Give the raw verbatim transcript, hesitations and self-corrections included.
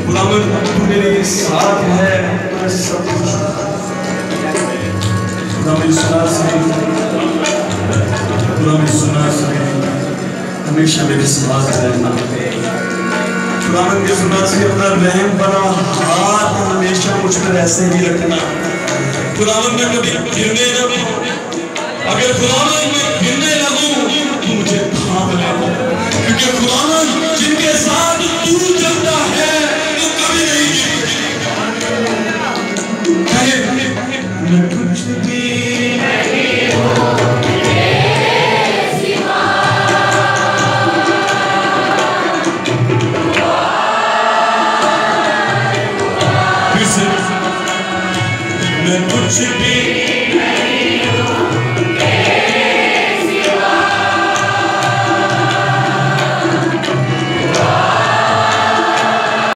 खुदावन तू मेरे साथ है, मैं सब कुछ खुदावन सुना से खुदावन सुना से हमेशा मेरे साथ रहना। खुदावन के सुना से अपना रहम भरा हाथ हमेशा मुझ पर ऐसे ही रखना। खुदावन मैं कभी गिरने न दूं, अगर खुदावन मैं गिरने लगूं तो मुझे थाम ले, क्योंकि खुदावन जिनके साथ तू चलता है वो कभी नहीं गिरते। मैं कुछ भी नहीं हूं तेरे सिवा, मैं कुछ भी